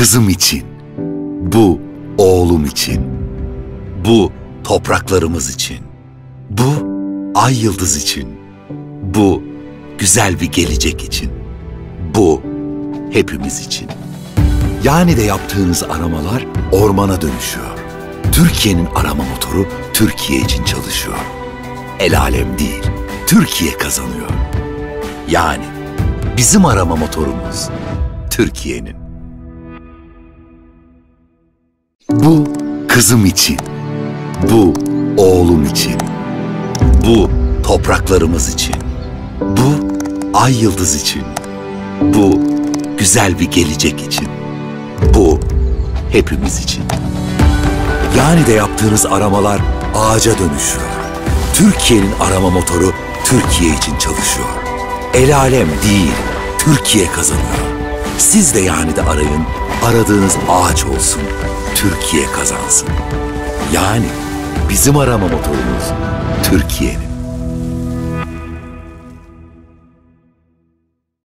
kızım için, bu oğlum için, bu topraklarımız için, bu ay yıldız için, bu güzel bir gelecek için, bu hepimiz için. Yani de yaptığınız aramalar ormana dönüşüyor. Türkiye'nin arama motoru Türkiye için çalışıyor. El alem değil, Türkiye kazanıyor. Yani bizim arama motorumuz Türkiye'nin. Bu kızım için, bu oğlum için, bu topraklarımız için, bu ay yıldız için, bu güzel bir gelecek için, bu hepimiz için. Yani de yaptığınız aramalar ağaca dönüşüyor. Türkiye'nin arama motoru Türkiye için çalışıyor. El alem değil, Türkiye kazanıyor. Siz de yani de arayın, aradığınız ağaç olsun, Türkiye kazansın. Yani bizim arama motorumuz Türkiye'nin.